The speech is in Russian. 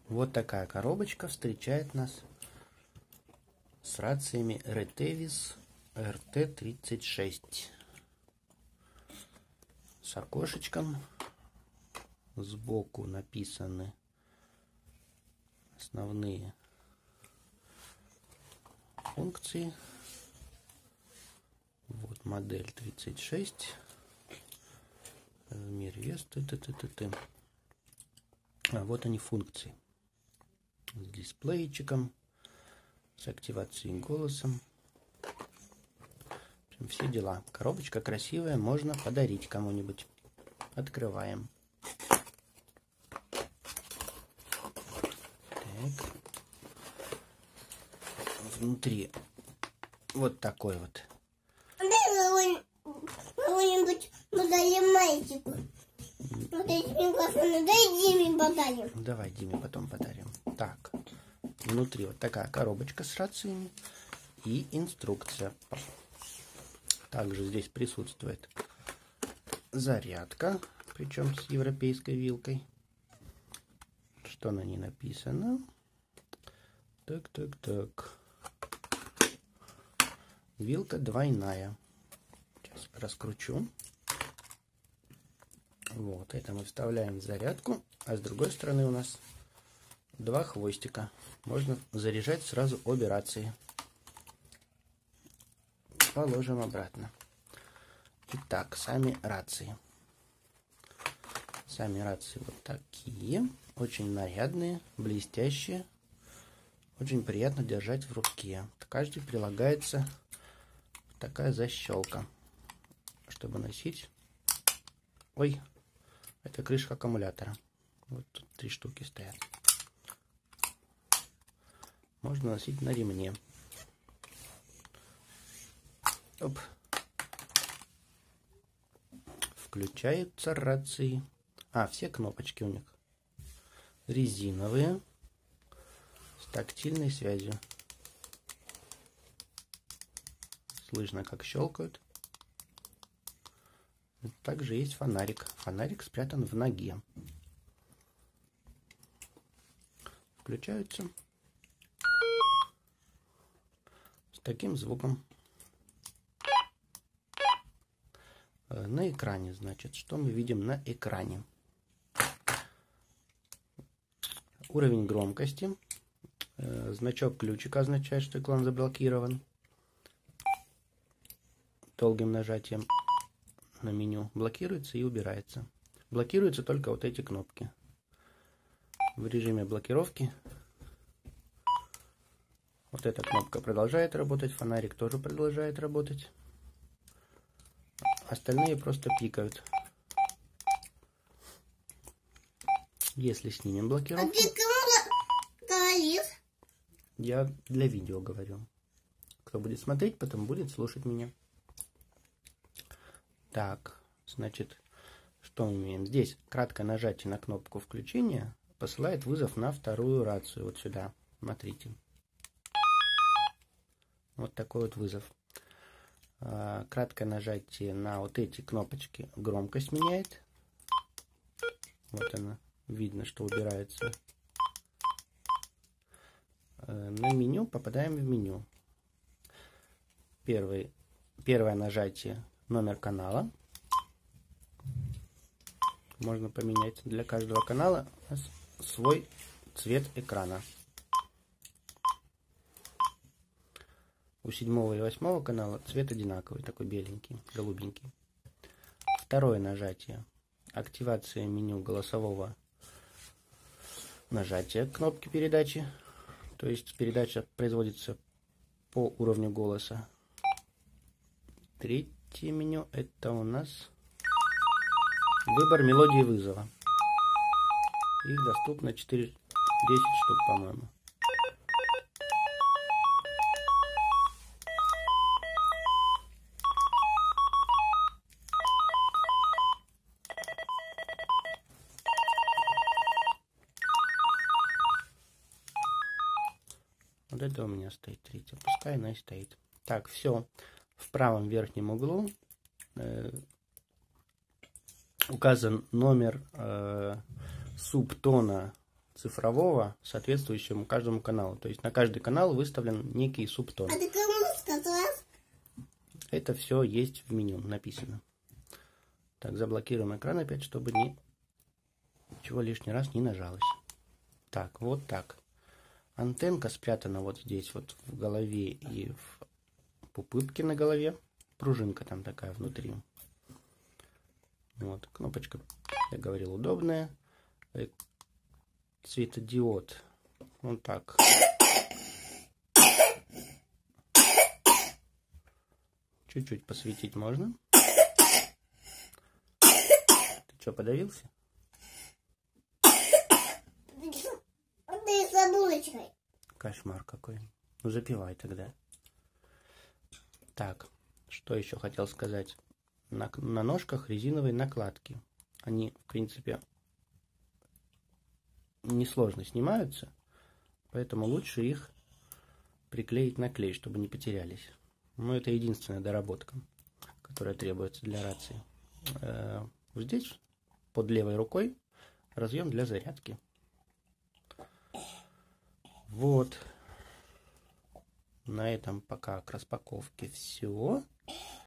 Вот такая коробочка встречает нас с рациями Retevis RT36. С окошечком. Сбоку написаны основные функции. Вот модель 36. Размер, вес. А вот они функции. С дисплейчиком, с активацией голосом. В общем, все дела. Коробочка красивая, можно подарить кому-нибудь. Открываем. Так. Внутри вот такой вот. Кого-нибудь подарим мальчику. Дай Диме подарим. Давай Диме потом подарим. Так, внутри вот такая коробочка с рациями и инструкция. Также здесь присутствует зарядка, причем с европейской вилкой. Что на ней написано? Так. Вилка двойная. Сейчас раскручу. Вот, это мы вставляем в зарядку, а с другой стороны у нас два хвостика. Можно заряжать сразу обе рации. Положим обратно. Итак, сами рации. Сами рации вот такие. Очень нарядные, блестящие. Очень приятно держать в руке. К каждой прилагается такая защелка, чтобы носить. Ой, это крышка аккумулятора. Вот тут 3 штуки стоят. Можно носить на ремне. Оп. Включаются рации. Все кнопочки у них резиновые, с тактильной связью. Слышно, как щелкают. Также есть фонарик. Фонарик спрятан в ноге. Включаются с таким звуком. На экране, значит, что мы видим на экране? Уровень громкости. Значок ключика означает, что экран заблокирован. Долгим нажатием на меню блокируется и убирается. Блокируются только вот эти кнопки. В режиме блокировки вот эта кнопка продолжает работать, фонарик тоже продолжает работать. Остальные просто пикают. Если снимем блокировку... А ты кому говоришь? Я для видео говорю. Кто будет смотреть, потом будет слушать меня. Так, значит, что мы имеем? Здесь краткое нажатие на кнопку включения посылает вызов на вторую рацию. Вот сюда, смотрите. Вот такой вот вызов. Краткое нажатие на вот эти кнопочки громкость меняет. Вот она. Видно, что убирается. На меню попадаем в меню. Первое нажатие номер канала. Можно поменять для каждого канала свой цвет экрана. У 7 и 8 канала цвет одинаковый, такой беленький, голубенький. Второе нажатие. Активация меню голосового нажатия кнопки передачи. То есть передача производится по уровню голоса. Третье меню — это у нас выбор мелодии вызова. Их доступно 10 штук, по-моему. Вот это у меня стоит третья. Пускай она и стоит. Так, все. В правом верхнем углу указан номер субтона цифрового, соответствующему каждому каналу. То есть на каждый канал выставлен некий субтон. А ты кому сказал? Это все есть в меню, написано. Так, заблокируем экран опять, чтобы ничего лишний раз не нажалось. Так, вот так. Антенка спрятана вот здесь, вот в голове и в пупырке на голове. Пружинка там такая внутри. Вот, кнопочка, я говорил, удобная. Светодиод. Вот так. Чуть-чуть посветить можно. Ты что, подавился? Ты с булочкой. Кошмар какой. Ну, запивай тогда. Так, что еще хотел сказать. На ножках резиновые накладки. Они, в принципе, несложно снимаются, поэтому лучше их приклеить на клей, чтобы не потерялись. Но это единственная доработка, которая требуется для рации. Вот здесь, под левой рукой, разъем для зарядки. Вот. На этом пока к распаковке все.